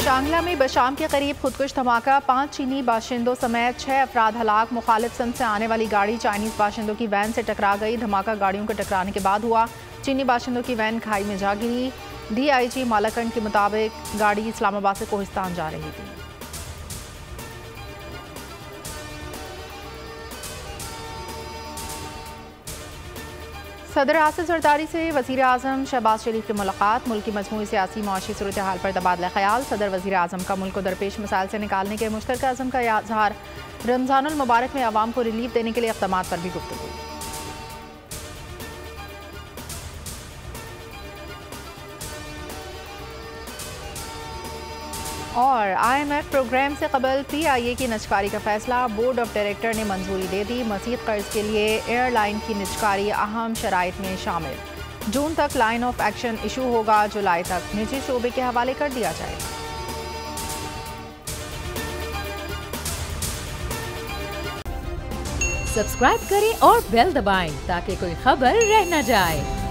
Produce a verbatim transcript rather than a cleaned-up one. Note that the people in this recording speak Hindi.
शांगला में बशाम के करीब खुदकुश धमाका, पांच चीनी बाशिंदों समेत छह अफराद हलाक। मुखालिफ संद से आने वाली गाड़ी चाइनीज बाशिंदों की वैन से टकरा गई। धमाका गाड़ियों के टकराने के बाद हुआ। चीनी बाशिंदों की वैन खाई में जा गिरी। डीआईजी मालाकंड के मुताबिक गाड़ी इस्लामाबाद से कोहिस्तान जा रही थी। सदर आसिफ जरदारी से वज़ीर आज़म शहबाज शरीफ की मुलाकात। मुल्क की मजमूई सियासी माशी सूरत हाल पर तबादला ख्याल। सदर वज़ीर आज़म का मुल्क को दरपेश मसाइल से निकालने के मुश्तरका अज़म का इज़हार। रमज़ानुल मुबारक में आवाम को रिलीफ देने के लिए इक़दामात पर भी गुफ्तगू। और आईएमएफ प्रोग्राम से कबल पीआईए की निजकारी का फैसला। बोर्ड ऑफ डायरेक्टर ने मंजूरी दे दी। मज़ीद कर्ज के लिए एयरलाइन की निजकारी अहम शराइत में शामिल। जून तक लाइन ऑफ एक्शन इशू होगा, जुलाई तक निजी शोबे के हवाले कर दिया जाएगा। सब्सक्राइब करें और बेल दबाएं ताकि कोई खबर रह न जाए।